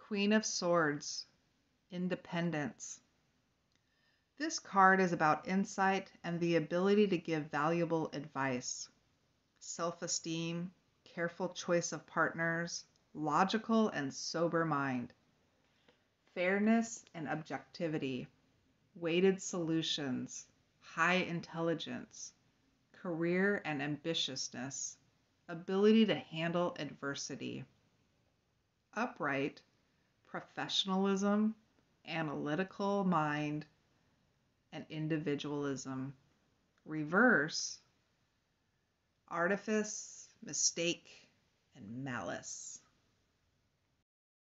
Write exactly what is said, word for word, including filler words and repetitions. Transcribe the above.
Queen of Swords, Independence. This card is about insight and the ability to give valuable advice. Self-esteem, careful choice of partners, logical and sober mind. Fairness and objectivity, weighted solutions, high intelligence, career and ambitiousness, ability to handle adversity. Upright, professionalism, analytical mind, and individualism. Reverse, artifice, mistake, and malice.